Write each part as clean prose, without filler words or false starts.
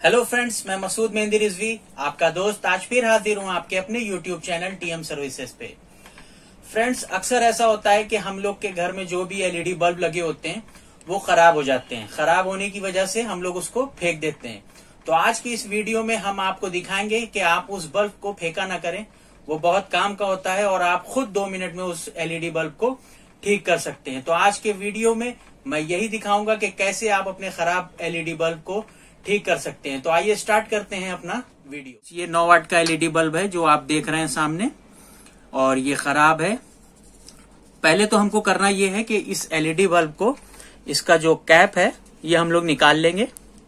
Hello friends, मैं मसूद मेहंदी रिजवी आपका दोस्त आज फिर हाजिर हूं आपके अपने यूट्यूब चैनल टीएम सर्विसेज पे। फ्रेंड्स, अक्सर ऐसा होता है कि हम लोग के घर में जो भी एलईडी बल्ब लगे होते हैं वो खराब हो जाते हैं। खराब होने की वजह से हम लोग उसको फेंक देते हैं। तो आज की इस वीडियो में हम आपको दिखाएंगे कि आप उस बल्ब को फेंका ना करें। वो बहुत काम का होता है और आप खुद 2 मिनट में उस एलईडी बल्ब को ठीक कर सकते हैं। तो आज के वीडियो में मैं यही दिखाऊंगा कि कैसे आप अपने खराब एलईडी बल्ब को ठीक कर सकते हैं। तो आइए स्टार्ट करते हैं अपना वीडियो। ये 9 वाट का एलईडी बल्ब है जो आप देख रहे हैं सामने, और ये खराब है। पहले तो हमको करना ये है कि इस एलईडी बल्ब को, इसका जो कैप है ये हम लोग निकाल लेंगे।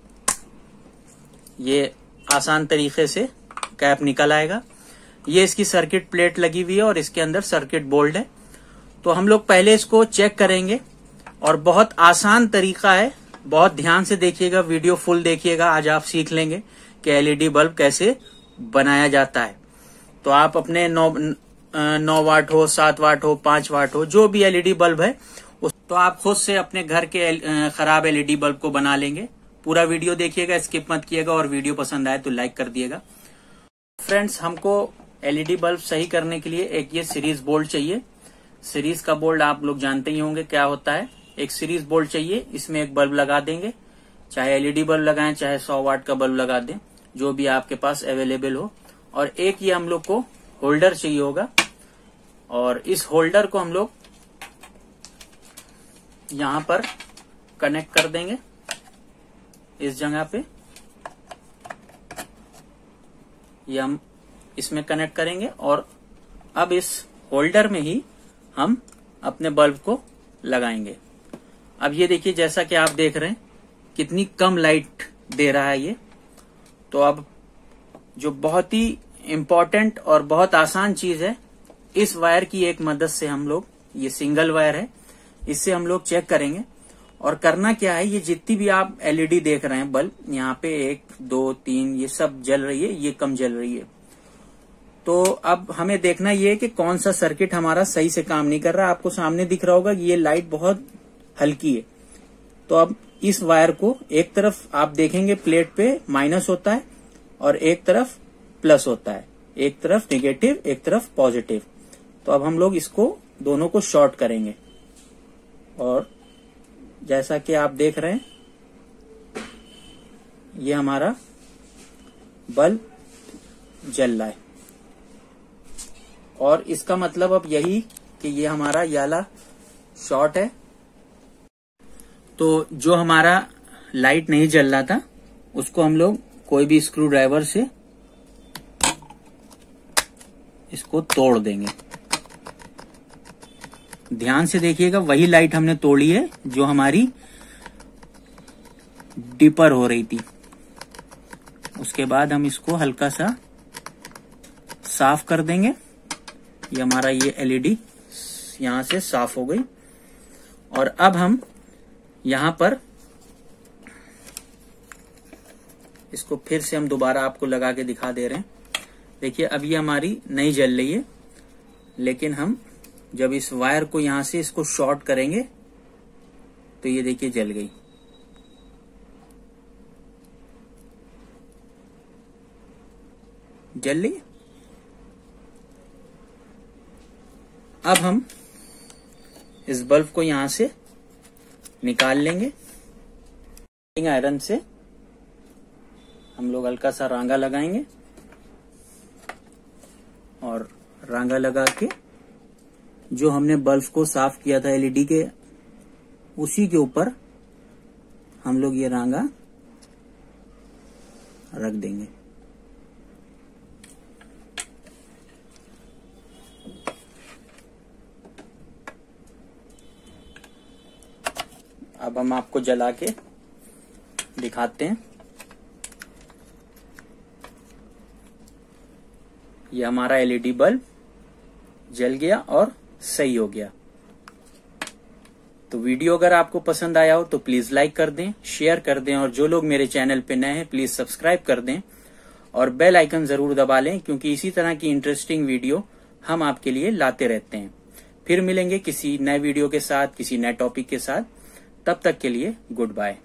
ये आसान तरीके से कैप निकल आएगा। ये इसकी सर्किट प्लेट लगी हुई है और इसके अंदर सर्किट बोर्ड है। तो हम लोग पहले इसको चेक करेंगे और बहुत आसान तरीका है। बहुत ध्यान से देखिएगा, वीडियो फुल देखिएगा। आज आप सीख लेंगे कि एलईडी बल्ब कैसे बनाया जाता है। तो आप अपने 9 वाट हो, 7 वाट हो, 5 वाट हो, जो भी एलईडी बल्ब है तो आप खुद से अपने घर के खराब एलईडी बल्ब को बना लेंगे। पूरा वीडियो देखिएगा, स्किप मत किएगा, और वीडियो पसंद आए तो लाइक कर दिएगा। फ्रेंड्स, हमको एलईडी बल्ब सही करने के लिए एक ये सीरीज बोल्ट चाहिए। सीरीज का बोल्ट आप लोग जानते ही होंगे क्या होता है। एक सीरीज बोल्ट चाहिए, इसमें एक बल्ब लगा देंगे। चाहे एलईडी बल्ब लगाएं, चाहे 100 वाट का बल्ब लगा दें, जो भी आपके पास अवेलेबल हो। और एक ये हम लोग को होल्डर चाहिए होगा, और इस होल्डर को हम लोग यहां पर कनेक्ट कर देंगे इस जगह पे। ये हम इसमें कनेक्ट करेंगे और अब इस होल्डर में ही हम अपने बल्ब को लगाएंगे। अब ये देखिए, जैसा कि आप देख रहे हैं कितनी कम लाइट दे रहा है ये। तो अब जो बहुत ही इम्पोर्टेंट और बहुत आसान चीज है, इस वायर की एक मदद से हम लोग, ये सिंगल वायर है, इससे हम लोग चेक करेंगे। और करना क्या है, ये जितनी भी आप एलईडी देख रहे हैं बल्ब, यहाँ पे 1, 2, 3 ये सब जल रही है, ये कम जल रही है। तो अब हमें देखना ये है कि कौन सा सर्किट हमारा सही से काम नहीं कर रहा। आपको सामने दिख रहा होगा ये लाइट बहुत हल्की है। तो अब इस वायर को एक तरफ आप देखेंगे प्लेट पे माइनस होता है और एक तरफ प्लस होता है, एक तरफ नेगेटिव, एक तरफ पॉजिटिव। तो अब हम लोग इसको दोनों को शॉर्ट करेंगे, और जैसा कि आप देख रहे हैं ये हमारा बल्ब जल रहा है। और इसका मतलब अब यही कि ये हमारा ये वाला शॉर्ट है। तो जो हमारा लाइट नहीं जल रहा था उसको हम लोग कोई भी स्क्रू ड्राइवर से इसको तोड़ देंगे। ध्यान से देखिएगा, वही लाइट हमने तोड़ी है जो हमारी डिपर हो रही थी। उसके बाद हम इसको हल्का सा साफ कर देंगे। ये हमारा ये एलईडी यहां से साफ हो गई। और अब हम यहां पर इसको फिर से हम दोबारा आपको लगा के दिखा दे रहे हैं। देखिए, अब ये हमारी नहीं जल रही है, लेकिन हम जब इस वायर को यहां से इसको शॉर्ट करेंगे तो ये देखिए जल गई। जल रही है। अब हम इस बल्ब को यहां से निकाल लेंगे। आयरन से हम लोग हल्का सा रांगा लगाएंगे, और रांगा लगा के जो हमने बल्ब को साफ किया था एलईडी के, उसी के ऊपर हम लोग ये रांगा रख देंगे। अब हम आपको जला के दिखाते हैं। ये हमारा एलईडी बल्ब जल गया और सही हो गया। तो वीडियो अगर आपको पसंद आया हो तो प्लीज लाइक कर दें, शेयर कर दें, और जो लोग मेरे चैनल पे नए हैं प्लीज सब्सक्राइब कर दें और बेल आइकन जरूर दबा लें, क्योंकि इसी तरह की इंटरेस्टिंग वीडियो हम आपके लिए लाते रहते हैं। फिर मिलेंगे किसी नए वीडियो के साथ, किसी नए टॉपिक के साथ। तब तक के लिए गुड बाय।